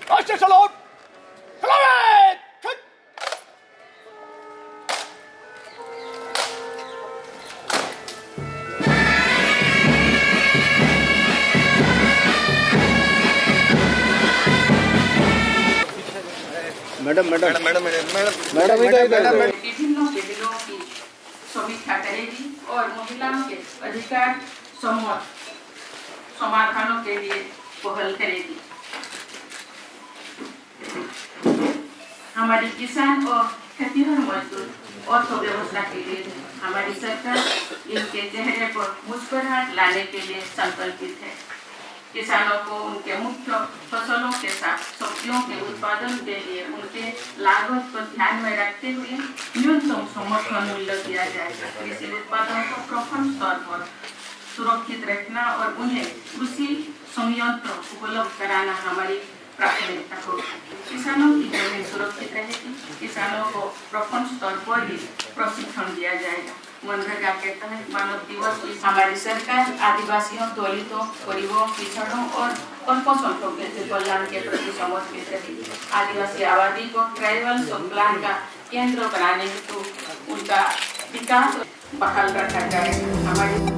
राष्ट्रीय सलाम सलाम मैडम विभिन्न पहलुओं की समीक्षा करेगी और महिलाओं के अधिकार समाधानों के लिए पहल करेगी। हमारी किसान और खेतीहर मजदूर अर्थव्यवस्था के लिए हमारी सरकार इनके चेहरे पर मुस्कुराहट लाने के लिए संकल्पित है। किसानों को उनके मुख्य फसलों के साथ सब्जियों के उत्पादन के लिए उनके लागत को ध्यान में रखते हुए न्यूनतम समर्थन मूल्य दिया जाएगा। कृषि उत्पादन को प्रखंड स्तर पर सुरक्षित रखना और उन्हें कृषि संयंत्र उपलब्ध कराना हमारी प्राथमिकता होगी। किसानों की जमीन सुरक्षित रहेगी। किसानों को प्रखंड स्तर पर ही प्रशिक्षण दिया जाएगा। मनरेगा के तहत मानव दिवस की हमारी सरकार आदिवासियों, दलितों, गरीबों, पिछड़ों और अल्पसंख्यकों के कल्याण के प्रति समर्पित रहेगी। आदिवासी आबादी को ट्राइबल सब प्लान का केंद्र बनाने हेतु उनका विकास बहाल रखा जाएगा। हमारी